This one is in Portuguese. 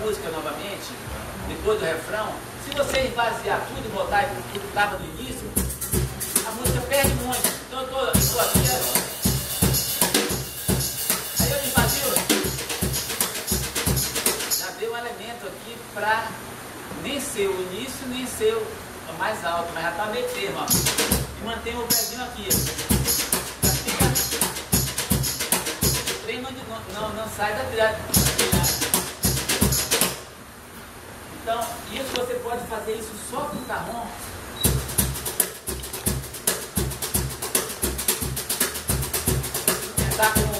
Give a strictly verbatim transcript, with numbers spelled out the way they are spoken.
música novamente, depois do refrão, se você esvaziar tudo e botar tudo que estava no início, a música perde muito. Então eu tô, eu tô aqui, ó. Aí eu esvazio. Já dei um elemento aqui para nem ser o início, nem ser o mais alto, mas já tá meio termo, ó. E mantém o pezinho aqui. O trem não, não, não sai da trilha. Então, isso você pode fazer isso só com o carrom. Tentar com